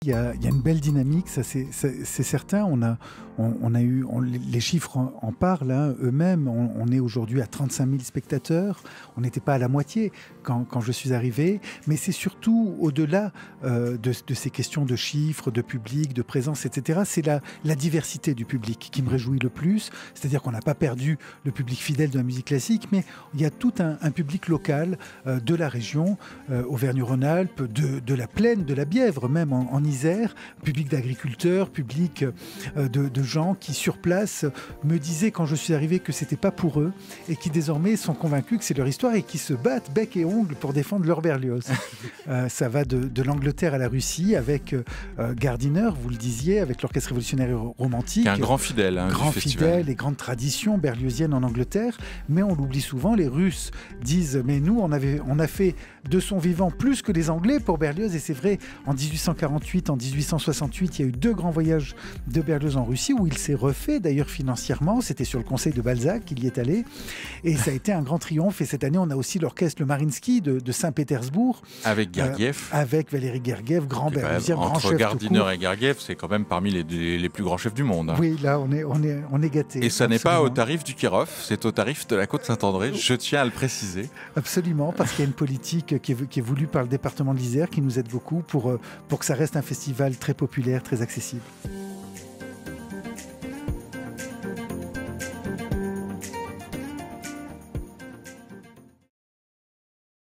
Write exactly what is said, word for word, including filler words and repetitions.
Il y a, il y a une belle dynamique, ça c'est, c'est, c'est certain. On a, on, on a eu, on, les chiffres en, en parlent hein, eux-mêmes. On, on est aujourd'hui à trente-cinq mille spectateurs. On n'était pas à la moitié quand, quand je suis arrivé. Mais c'est surtout au-delà euh, de, de ces questions de chiffres, de public, de présence, et cetera. C'est la, la diversité du public qui me réjouit le plus. C'est-à-dire qu'on n'a pas perdu le public fidèle de la musique classique, mais il y a tout un, un public local euh, de la région, euh, Auvergne-Rhône-Alpes, de, de la plaine, de la Bièvre, même en, en Isère, public d'agriculteurs, public euh, de, de gens qui, sur place, me disaient quand je suis arrivé que c'était pas pour eux et qui désormais sont convaincus que c'est leur histoire et qui se battent bec et ongles pour défendre leur Berlioz. euh, ça va de, de l'Angleterre à la Russie avec euh, Gardiner, vous le disiez, avec l'Orchestre révolutionnaire et romantique. Un grand fidèle hein, grand du festival. Fidèle et grande tradition berliozienne en Angleterre, mais on l'oublie souvent, les Russes disent mais nous on, avait, on a fait de son vivant plus que les Anglais pour Berlioz, et c'est vrai, en dix-huit cent quarante-huit, en dix-huit cent soixante-huit, il y a eu deux grands voyages de Berlioz en Russie où il s'est refait d'ailleurs financièrement, c'était sur le conseil de Balzac qu'il y est allé, et ça a été un grand triomphe. Et cette année on a aussi l'orchestre le Mariinsky de, de Saint-Pétersbourg avec Gergiev, euh, avec Valéry Gergiev, grand berliozien, grand chef. Entre Gardiner et Gergiev, c'est quand même parmi les, les plus grands chefs du monde hein. Oui, là on est, on est, on est gâtés. Et ça n'est pas au tarif du Kirov, c'est au tarif de la Côte-Saint-André, je tiens à le préciser. Absolument, parce qu'il y a une politique qui est, qui est voulue par le département de l'Isère qui nous aide beaucoup pour, pour que ça reste un festival très populaire, très accessible.